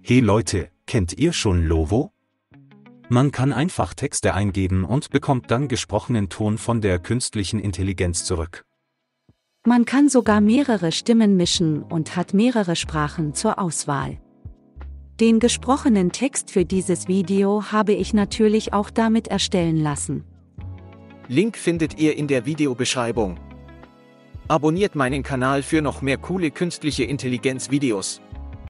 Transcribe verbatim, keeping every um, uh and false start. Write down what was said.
Hey Leute, kennt ihr schon Lovo? Man kann einfach Texte eingeben und bekommt dann gesprochenen Ton von der künstlichen Intelligenz zurück. Man kann sogar mehrere Stimmen mischen und hat mehrere Sprachen zur Auswahl. Den gesprochenen Text für dieses Video habe ich natürlich auch damit erstellen lassen. Link findet ihr in der Videobeschreibung. Abonniert meinen Kanal für noch mehr coole künstliche Intelligenz-Videos.